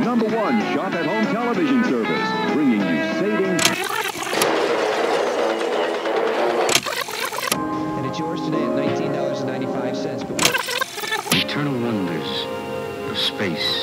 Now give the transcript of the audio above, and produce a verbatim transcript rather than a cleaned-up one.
number one shop-at-home television service, bringing you savings. And it's yours today at nineteen dollars and ninety-five cents. Eternal wonders of space.